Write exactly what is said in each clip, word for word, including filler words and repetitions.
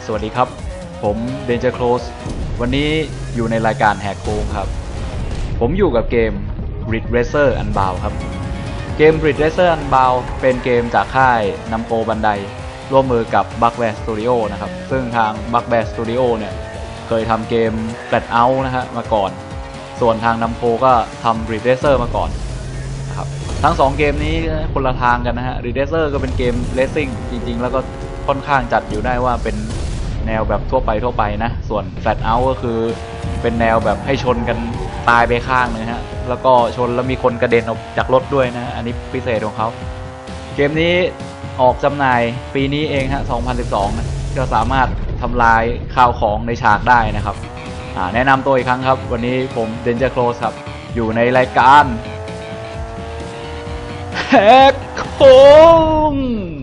สวัสดีครับผมเดนเจอร์โคลสวันนี้อยู่ในรายการแหกโค้งครับผมอยู่กับเกม Ridge Racer Unbound ครับเกม Ridge Racer Unbound เป็นเกมจากค่ายนัมโกบันไดร่วมมือกับ Bugbear Studio นะครับซึ่งทาง Bugbear Studio เนี่ยเคยทำเกม Flatout นะฮะมาก่อนส่วนทางนัมโกก็ทำ Ridge Racer มาก่อนนะครับทั้งสองเกมนี้คนละทางกันนะฮะ Ridge Racer ก็เป็นเกม Racing จริงๆแล้วก็ค่อนข้างจัดอยู่ได้ว่าเป็นแนวแบบทั่วไปทั่วไปนะส่วน Flatout ก็คือเป็นแนวแบบให้ชนกันตายไปข้างนึงฮะแล้วก็ชนแล้วมีคนกระเด็นออกจากรถด้วยนะอันนี้พิเศษของเขาเกมนี้ออกจำหน่ายปีนี้เองฮะสองพันสิบสองนะก็สามารถทำลายข้าวของในฉากได้นะครับแนะนำตัวอีกครั้งครับวันนี้ผมเดนเจอร์โคลสครับอยู่ในรายการแหกโค้ง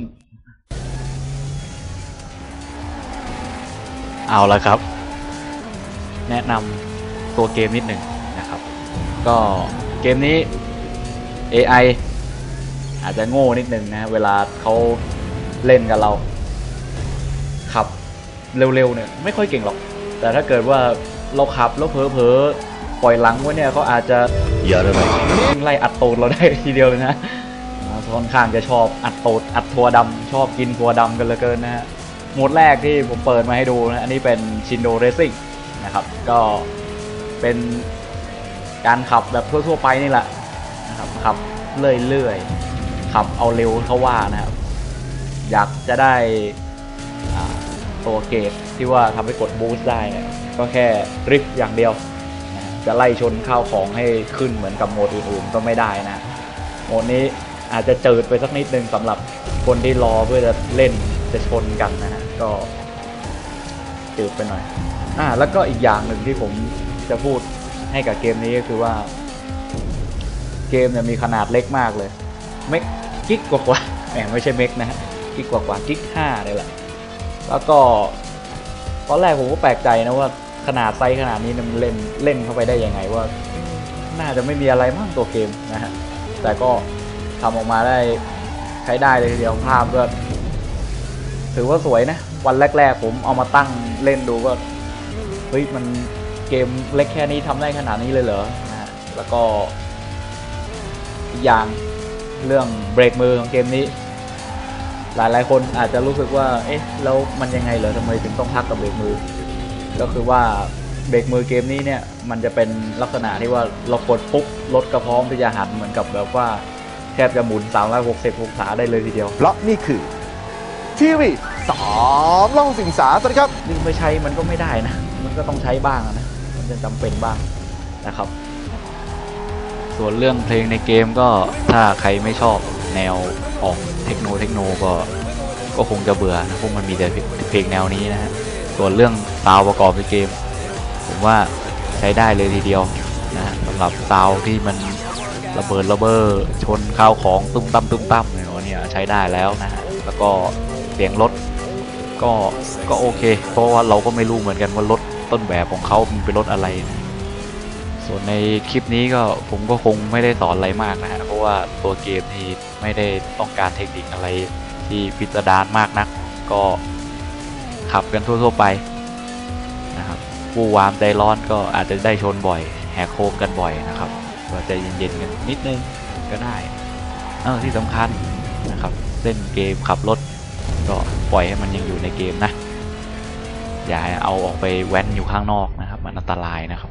เอาละครับแนะนำตัวเกมนิดหนึ่งนะครับก็เกมนี้ เอ ไอ อาจจะโง่นิดหนึ่งนะเวลาเขาเล่นกับเราขับเร็วๆเนี่ยไม่ค่อยเก่งหรอกแต่ถ้าเกิดว่าเราขับแล้วเผลอๆปล่อยหลังไว้เนี่ยเขาอาจจะอย่าเลยไล่อัดตูดเราได้ทีเดียวเลยนะค่อนข้างจะชอบอัดตูดอัดทัวดำชอบกินทัวดำกันเหลือเกินนะฮะโหมดแรกที่ผมเปิดมาให้ดูนะอันนี้เป็นชินโดเรซิ่งนะครับก็เป็นการขับแบบทั่วๆไปนี่แหละนะครับขับเรื่อยๆขับเอาเร็วเขาว่านะครับอยากจะได้ตัวเกตที่ว่าทำให้กดบูสต์ได้เนี่ยก็แค่ดริฟต์อย่างเดียวนะจะไล่ชนข้าวของให้ขึ้นเหมือนกับโหมดอื่นๆก็ไม่ได้นะโหมดนี้อาจจะเจิดไปสักนิดนึงสำหรับคนที่รอเพื่อจะเล่นจะชนกันนะฮะก็เจิดไปหน่อยอ่าแล้วก็อีกอย่างหนึ่งที่ผมจะพูดให้กับเกมนี้ก็คือว่าเกมเนี่ยมีขนาดเล็กมากเลยเมกกิกกว่าแหมไม่ใช่เมกนะฮะกิกกว่ากว่ากิกห้าเลยแหละแล้วก็ตอนแรกผมก็แปลกใจนะว่าขนาดไซส์ขนาดนี้มันเล่นเล่นเข้าไปได้ยังไงว่าน่าจะไม่มีอะไรมากตัวเกมนะฮะแต่ก็ทำออกมาได้ใช้ได้เลยทีเดียวภาพก็ถือว่าสวยนะวันแรกๆผมเอามาตั้งเล่นดูก็เฮ้ยมันเกมเล็กแค่นี้ทำได้ขนาดนี้เลยเหรอนะฮะแล้วก็อีกอย่างเรื่องเบรกมือของเกมนี้หลายๆคนอาจจะรู้สึกว่าเอ๊ะแล้วมันยังไงเหรอทำไมถึงต้องพักกับเบรกมือก็คือว่าเบรกมือเกมนี้เนี่ยมันจะเป็นลักษณะที่ว่าเรากดปุ๊บรถกระพร้อมที่จะหันเหมือนกับแบบว่าแทบจะหมุนสามร้อยหกสิบองศาได้เลยทีเดียวเพราะนี่คือทีวีสามล่องสิงสาสวัสดีครับนี่ไม่ใช้มันก็ไม่ได้นะมันก็ต้องใช้บ้างนะมันจะจำเป็นบ้างนะครับส่วนเรื่องเพลงในเกมก็ถ้าใครไม่ชอบแนวออกเทคโนเทคโนก็ก็คงจะเบื่อนะพวกมันมีแต่เพลงแนวนี้นะฮะส่วนเรื่องซาวด์ประกอบในเกมผมว่าใช้ได้เลยทีเดียวนะสำหรับซาวด์ที่มันระเบิดระเบ้อชนข้าวของตุ้มตั้มตุ้มตั้มเนี่ยใช้ได้แล้วนะฮะแล้วก็เสียงรถก็ก็โอเคเพราะว่าเราก็ไม่รู้เหมือนกันว่ารถต้นแบบของเขามันเป็นรถอะไรนะส่วนในคลิปนี้ก็ผมก็คงไม่ได้สอนอะไรมากนะฮะเพราะว่าตัวเกมนี้ไม่ได้ต้องการเทคนิคอะไรที่พิสดารมากนักก็ขับกันทั่วๆไปนะครับผู้วามใจร้อนก็อาจจะได้ชนบ่อยแหกโค้งกันบ่อยนะครับก็ใจเย็นๆกันนิดนึงก็ได้เออที่สำคัญนะครับเล่นเกมขับรถก็ปล่อยให้มันยังอยู่ในเกมนะอย่าเอาออกไปแว้นอยู่ข้างนอกนะครับมันอันตรายนะครับ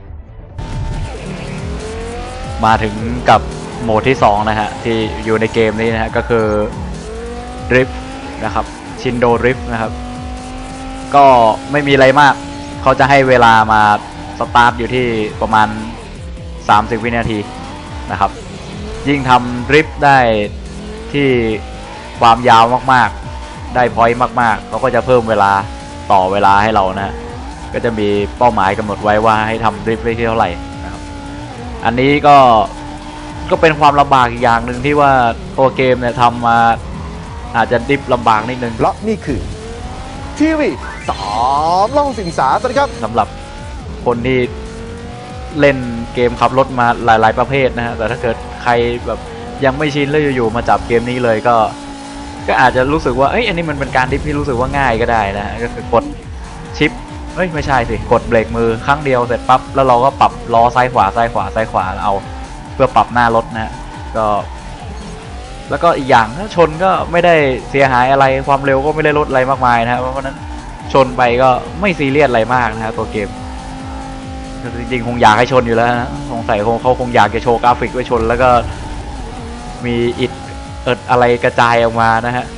มาถึงกับโหมดที่สองนะฮะที่อยู่ในเกมนี้นะฮะก็คือดริฟต์นะครับชินโดดริฟต์นะครับก็ไม่มีอะไรมากเขาจะให้เวลามาสตาร์ทอยู่ที่ประมาณสามสิบวินาทีนะครับยิ่งทำดริฟต์ได้ที่ความยาวมากๆได้พอยต์มากๆเขาก็จะเพิ่มเวลาต่อเวลาให้เรานะก็จะมีเป้าหมายกำหนดไว้ว่าให้ทำดริฟต์ได้เท่าไหร่นะครับอันนี้ก็ก็เป็นความลำบากอีกอย่างหนึ่งที่ว่าตัวเกมเนี่ยทำมาอาจจะดริฟต์ลำบากนิดนึงเพราะนี่คือทีวีสามล่องสิงสาสวัสดีครับสำหรับคนที่เล่นเกมขับรถมาหลายๆประเภทนะฮะแต่ถ้าเกิดใครแบบยังไม่ชินแล้วอยู่ๆมาจับเกมนี้เลยก็ก็อาจจะรู้สึกว่าเอ้ยอันนี้มันเป็นการดริฟท์ที่รู้สึกว่าง่ายก็ได้นะก็คือกดชิปเฮ้ยไม่ใช่สิกดเบรกมือครั้งเดียวเสร็จปั๊บแล้วเราก็ปรับล้อซ้ายขวาซ้ายขวาซ้ายขวาเอาเพื่อปรับหน้ารถนะก็แล้วก็อีกอย่างถ้าชนก็ไม่ได้เสียหายอะไรความเร็วก็ไม่ได้ลดอะไรมากมายนะเพราะฉะนั้นชนไปก็ไม่ซีเรียสอะไรมากนะฮะตัวเกมจริงๆคงอยากให้ชนอยู่แล้วนะสงสัยคงเขาคงอยากจะโชว์กราฟิกไว้ชนแล้วก็มีอิฐเอิดอะไรกระจายออกมานะฮะ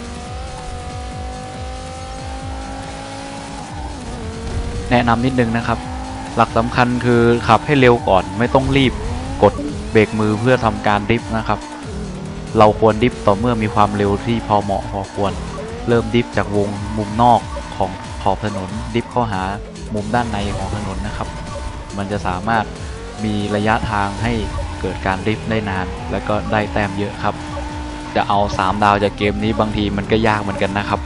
แนะนำนิดนึงนะครับหลักสำคัญคือขับให้เร็วก่อนไม่ต้องรีบกดเบรกมือเพื่อทำการดริฟต์นะครับเราควรดริฟต์ต่อเมื่อมีความเร็วที่พอเหมาะพอควรเริ่มดริฟต์จากวงมุมนอกของขอบถนนดริฟต์เข้าหามุมด้านในของถนนนะครับมันจะสามารถมีระยะทางให้เกิดการดริฟต์ได้นานและก็ได้แต้มเยอะครับจะเอาสามดาวจากเกมนี้บางทีมันก็ยากเหมือนกันนะครับ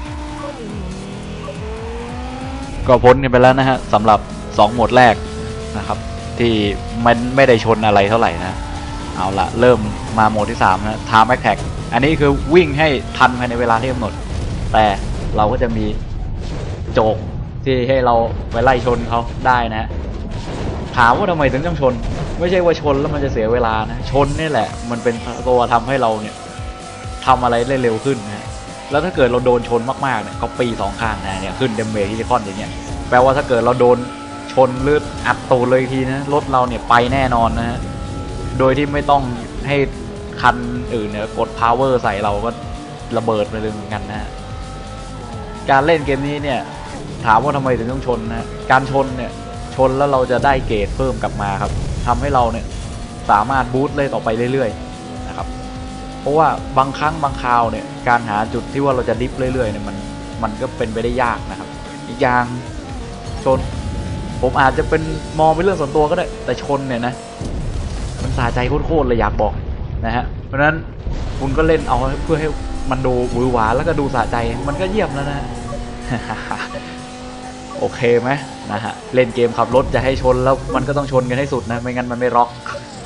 ก็พ้นกันไปแล้วนะฮะสำหรับสองโหมดแรกนะครับที่มันไม่ได้ชนอะไรเท่าไหร่นะเอาละเริ่มมาโหมดที่สามนะ Time Attack อันนี้คือวิ่งให้ทันภายในเวลาที่กำหนดแต่เราก็จะมีโจกที่ให้เราไปไล่ชนเขาได้นะถามว่าทำไมถึงต้องชนไม่ใช่ว่าชนแล้วมันจะเสียเวลานะชนนี่แหละมันเป็นตัวทำให้เราเนี่ยทำอะไรได้เร็วขึ้นนะแล้วถ้าเกิดเราโดนชนมากๆเนี่ยก็ปีสองข้างนะเนี่ยขึ้นเดมเมจที่คอนอย่างเงี้ยแปลว่าถ้าเกิดเราโดนชนหรืออัดตูดเลยทีนะรถเราเนี่ยไปแน่นอนนะฮะโดยที่ไม่ต้องให้คันอื่นเนี่ยกด power ใส่เราก็ระเบิดไปเลยเหมือนกันนะฮะการเล่นเกมนี้เนี่ยถามว่าทำไมถึงต้องชนนะการชนเนี่ยชนแล้วเราจะได้เกรดเพิ่มกลับมาครับทำให้เราเนี่ยสามารถบูสต์เลยต่อไปเรื่อยๆนะครับเพราะว่าบางครั้งบางคราวเนี่ยการหาจุดที่ว่าเราจะดิฟเรื่อยๆเนี่ยมันมันก็เป็นไปได้ยากนะครับอีกอย่างชนผมอาจจะเป็นมองเป็นเรื่องส่วนตัวก็ได้แต่ชนเนี่ยนะมันสะใจโคตรๆเลยอยากบอกนะฮะเพราะฉะนั้นคุณก็เล่นเอาเพื่อให้มันดูหวือหวาแล้วก็ดูสะใจมันก็เยี่ยมแล้วนะ โอเคไหมนะฮะเล่นเกมขับรถจะให้ชนแล้วมันก็ต้องชนกันให้สุดนะไม่งั้นมันไม่ร็อก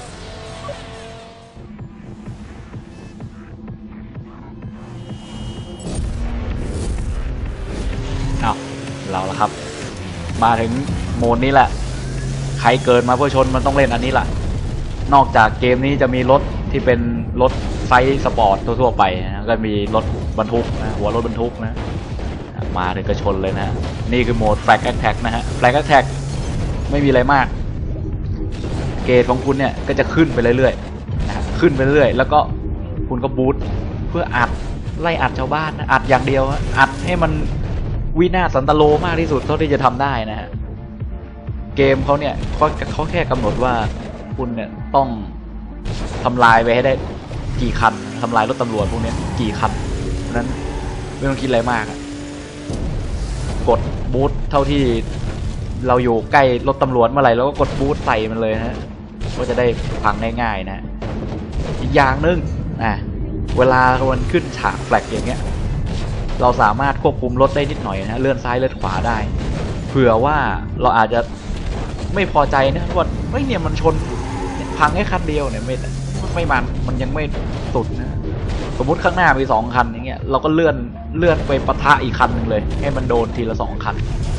เอาเราละครับมาถึงโหมดนี้แหละใครเกิดมาเพื่อชนมันต้องเล่นอันนี้แหละนอกจากเกมนี้จะมีรถที่เป็นรถไซส์สปอร์ตทั่วๆไปนะก็มีรถบรรทุกนะหัวรถบรรทุกนะมาถึงก็ชนเลยนะนี่คือโหมด Flag Attack นะฮะ Flag Attack ไม่มีอะไรมากเกรดของคุณเนี่ยก็จะขึ้นไปเรื่อยๆนะขึ้นไปเรื่อยแล้วก็คุณก็บูทเพื่ออัดไล่อัดชาวบ้านนะอัดอย่างเดียวอัดให้มันวินาศสันตโลมากที่สุดเท่าที่จะทำได้นะฮะเกมเขาเนี่ยเขาเขาแค่กำหนดว่าคุณเนี่ยต้องทำลายไปให้ได้กี่คันทำลายรถตำรวจพวกนี้กี่คันเพราะนั้นไม่ต้องคิดอะไรมากกดบูทเท่าที่เราอยู่ใกล้รถตำรวจเมื่อไหร่เราก็กดบูทใส่มันเลยนะก็จะได้พังง่ายๆนะอีกอย่างนึงอ่ะเวลามันขึ้นฉากแฟลกอย่างเงี้ยเราสามารถควบคุมรถได้นิดหน่อยนะเลื่อนซ้ายเลื่อนขวาได้เผื่อว่าเราอาจจะไม่พอใจนะว่าเฮ้ยเนี่ยมันชนพังแค่คันเดียวเนี่ยไม่ไม่มันมันยังไม่สุดนะสมมุติข้างหน้ามีสองคันอย่างเงี้ยเราก็เลื่อนเลื่อนไปปะทะอีกคันหนึ่งเลยให้มันโดนทีละสองคัน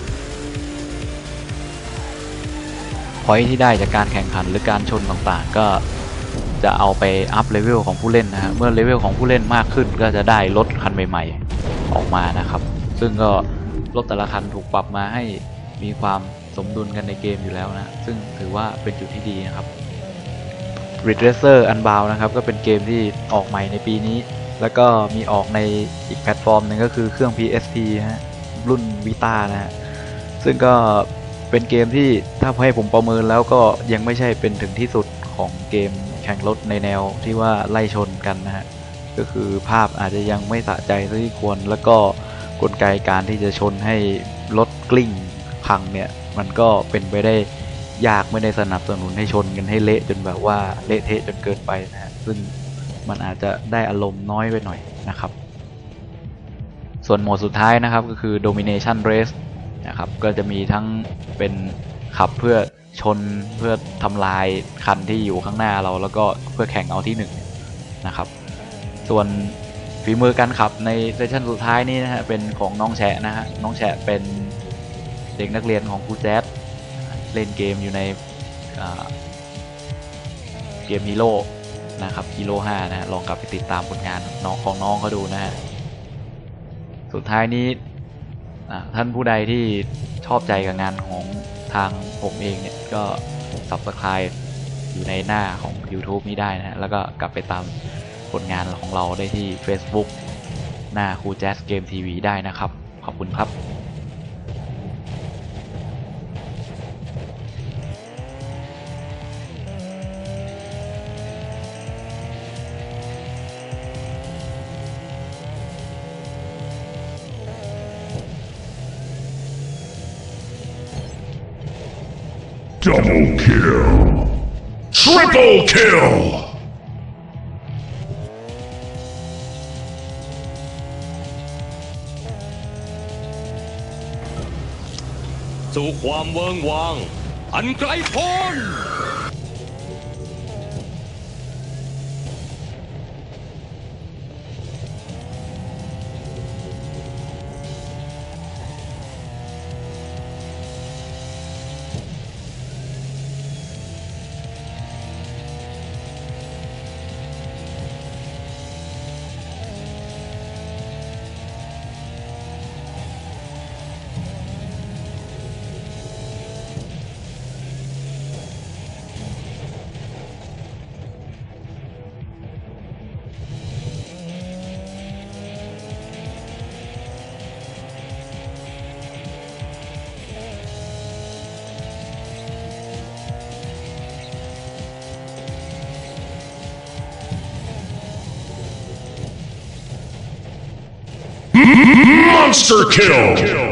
พอยที่ได้จากการแข่งขันหรือการชนต่างๆก็จะเอาไปอัพเลเวลของผู้เล่นนะฮะเมื่อเลเวลของผู้เล่นมากขึ้นก็จะได้รถคันใหม่ๆออกมานะครับซึ่งก็รถแต่ละคันถูกปรับมาให้มีความสมดุลกันในเกมอยู่แล้วนะซึ่งถือว่าเป็นจุดที่ดีนะครับ Ridge Racer Unbound นะครับก็เป็นเกมที่ออกใหม่ในปีนี้แล้วก็มีออกในอีกแพลตฟอร์มหนึ่งก็คือเครื่อง พี เอส พี ฮะรุ่น Vita นะฮะซึ่งก็เป็นเกมที่ถ้าให้ผมประเมินแล้วก็ยังไม่ใช่เป็นถึงที่สุดของเกมแข่งรถในแนวที่ว่าไล่ชนกันนะฮะก็คือภาพอาจจะยังไม่สะใจเท่าที่ควรแล้วก็กลไกการที่จะชนให้รถกลิ้งพังเนี่ยมันก็เป็นไปได้ยากไม่ได้สนับสนุนให้ชนกันให้เละจนแบบว่าเละเทะจนเกินไปนะฮะซึ่งมันอาจจะได้อารมณ์น้อยไปหน่อยนะครับส่วนโหมดสุดท้ายนะครับก็คือ Domination Race นะครับก็จะมีทั้งเป็นขับเพื่อชนเพื่อทำลายคันที่อยู่ข้างหน้าเราแล้วก็เพื่อแข่งเอาที่หนึ่งนะครับส่วนฝีมือการขับในเซสชั่นสุดท้ายนี้นะฮะเป็นของน้องแฉะนะฮะน้องแฉะเป็นเด็กนักเรียนของครูแจ๊ดเล่นเกมอยู่ในเกมฮีโร่นะครับฮีโร่ห้านะลองกลับไปติดตามผลงานน้องของน้องเขาดูนะฮะสุดท้ายนี้ท่านผู้ใดที่ชอบใจกับงานของทางผมเองเนี่ยก็ ซับสไครบ์ อยู่ในหน้าของ YouTube นี้ได้นะแล้วก็กลับไปตามผลงานของเราได้ที่ Facebook หน้าครูแจ๊สเกมทีวีได้นะครับขอบคุณครับ Double kill! Triple kill! สู่ความเวิงวางอันไกลโพ้น Monster kill!